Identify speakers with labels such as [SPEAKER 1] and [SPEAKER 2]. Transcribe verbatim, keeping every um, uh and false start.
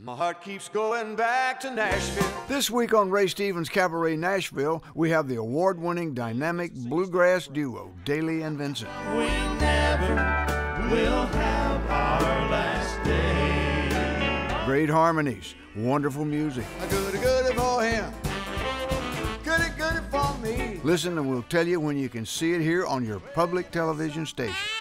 [SPEAKER 1] My heart keeps going back to Nashville.
[SPEAKER 2] This week on Ray Stevens' CabaRay Nashville, we have the award-winning dynamic bluegrass duo, Dailey and Vincent.
[SPEAKER 3] We never will have our last day.
[SPEAKER 2] Great harmonies, wonderful music.
[SPEAKER 1] Goody, goody for him. Goody, goody for me.
[SPEAKER 2] Listen and we'll tell you when you can see it here on your public television station.